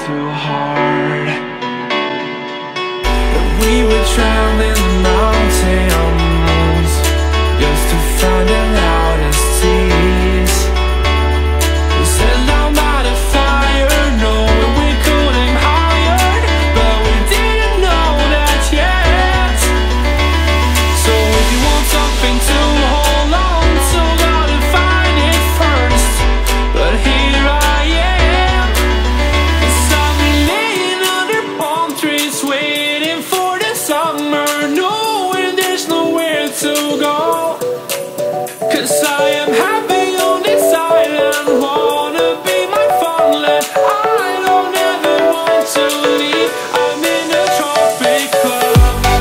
too hard. That we would travel in the mountains just to find the loudest tease. We set down by the fire, knowing we could aim higher, but we didn't know that yet. So if you want something to hold on to, gotta find it first. But here I am, 'cause I've been laying under palm trees, waiting for the summer, knowing there's nowhere to go. 'Cause I am happy on this island, wanna be my farmland. I don't ever want to leave, I'm in a tropic club.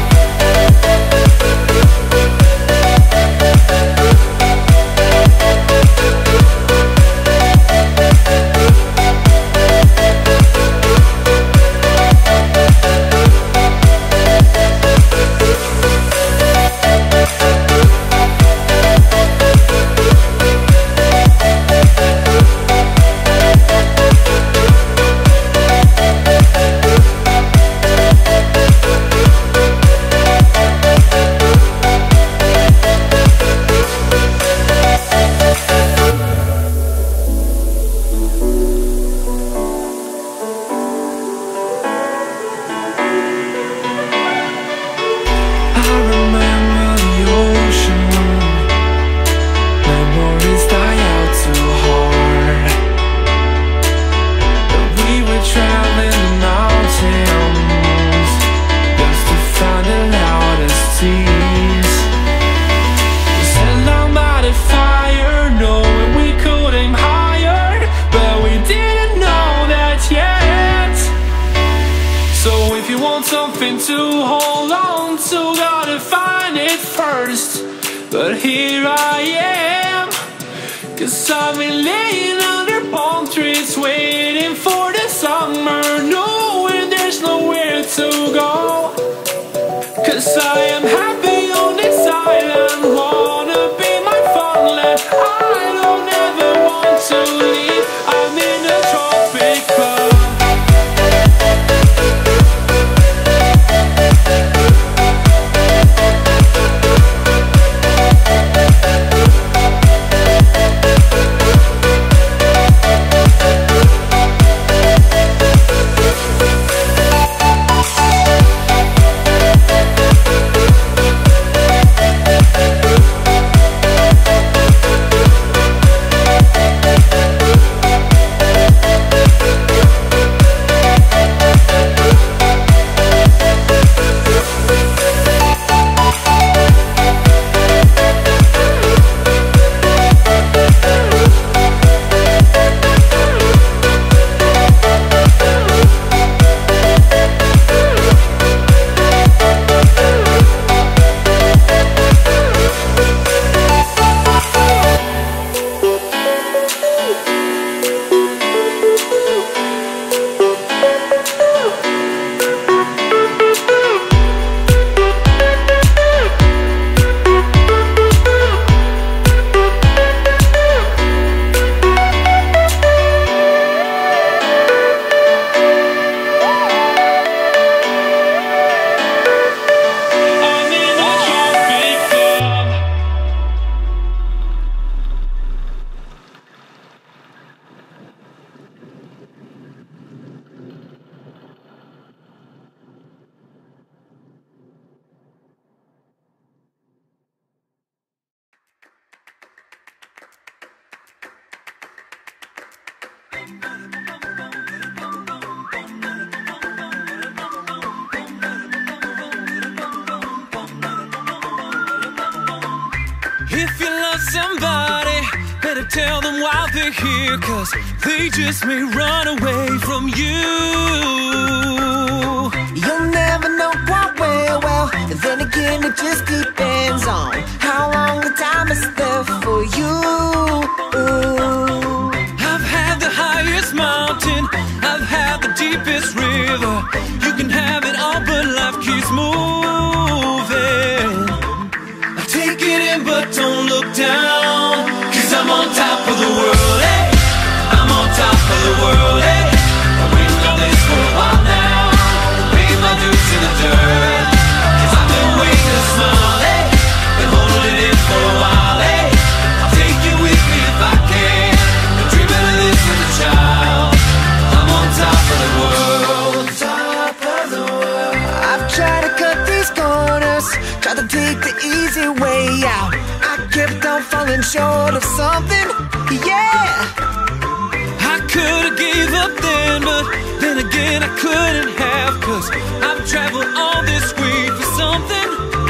I remember the ocean, memories die out too hard. But we would travel in the mountains just to find the loudest tease. We sat down by the fire, knowing we could aim higher, but we didn't know that yet. So if you want something to hold on to, gotta find it first. But here I am, 'cause I've been laying under palm trees, waiting for the summer, knowing there's nowhere to go. 'Cause I am happy on this island, wanna be my farmland. I don't ever want to leave, I'm in a tropic club. If you love somebody, better tell them while they're here, 'cause they just may run away from you. You'll never know quite well, and then again it just depends on how long the time is left for you. I've had the highest mountain, I've had the deepest river. You can have it all, but life keeps moving. Take it in, but don't look down, 'cause I'm on top of the world, hey. I'm on top of the world, hey. I win all this take the easy way out. I kept on falling short of something, yeah. I could've gave up then, but then again I couldn't have, 'cause I've traveled all this way for something.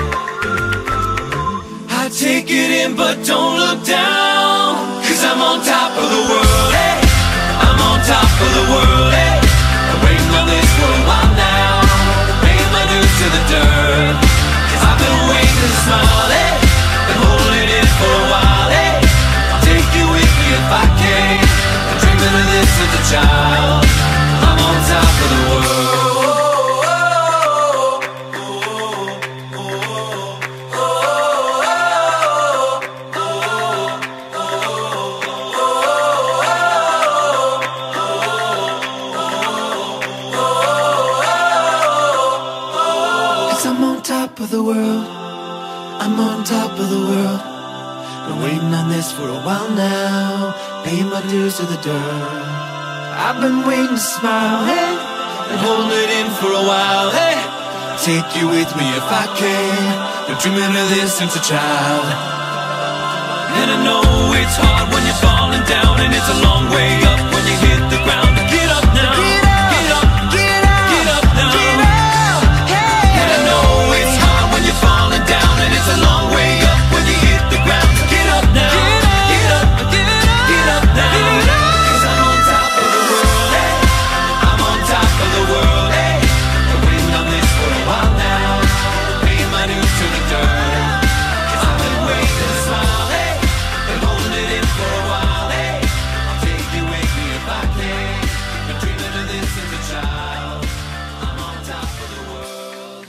I take it in but don't look down, 'cause I'm on top of the world, hey. I'm on top of the world, hey. I'm waiting on this for a while now, paying my dues to the dirt, 'cause I've been waiting to smile, hey. Been holding it in for a while, hey. I'll take you with me if I can. I'm dreaming of this as a child. I'm on top of the world. I'm on top of the world. I'm on top of the world. Been waiting on this for a while now, paying my dues to the dirt. I've been waiting to smile, hey. Been holding it in for a while, hey. Take you with me if I can. Been dreaming of this since a child. And I know it's hard when you're falling down, and it's a long way up when you hit the ground. Get up now, Get up, get up, get up, get up now. get up, hey. And I know it's hard when you're falling down, and it's a long way up when you hit the ground. Get up now, get up, get up, get up now. 'Cause I'm on top of the world, hey. I'm on top of the world, hey. Been waiting on this for a while now, paying my dues to the dirt. 'Cause I've been waiting to smile, hey. Been holding it in for a while, hey. I'll take you with me if I can. Been dreaming of this as a child. I'm on top of the world.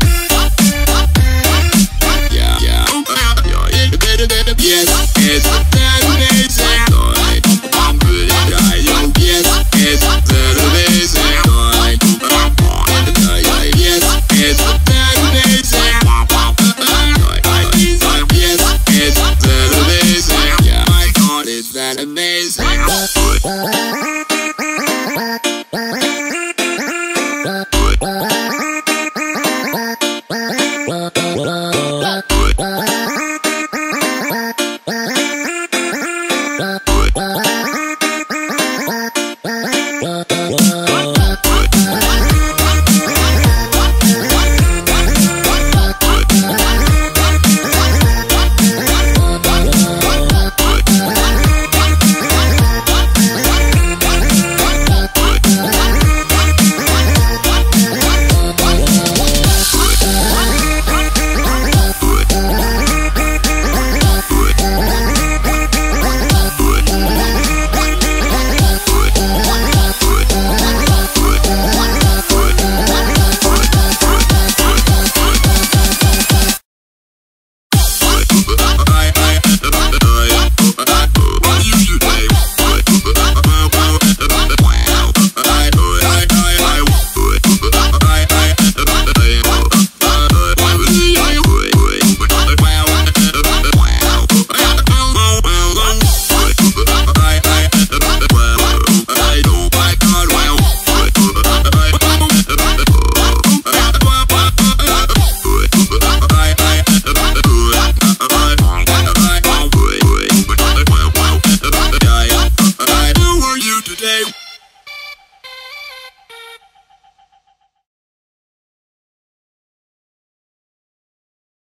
Yes, yes.